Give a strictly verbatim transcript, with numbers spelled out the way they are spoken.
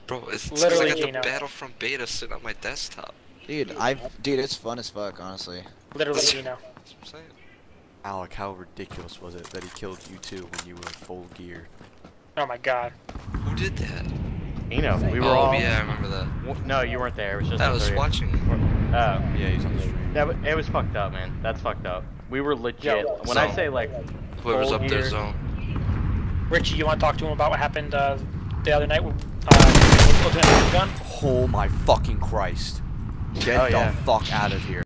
Bro, it's Literally, I got Gino. the Battlefront beta sitting on my desktop. Dude, I've dude, it's fun as fuck, honestly. Literally, Gino. That's what I'm saying. Alec, how ridiculous was it that he killed you two when you were full gear? Oh my god. Who did that? You know, we were oh all. yeah, I remember that. w- No, you weren't there. It was just. I the was three of- watching. Oh, Yeah, he's on the stream. that w it was fucked up, man. That's fucked up. We were legit. Yo, when I so- say like, Whoever's full up there, gear- zone. Richie, you want to talk to him about what happened uh, the other night with uh, Lieutenant Gun? Oh my fucking Christ. Get Oh, the yeah. fuck out of here.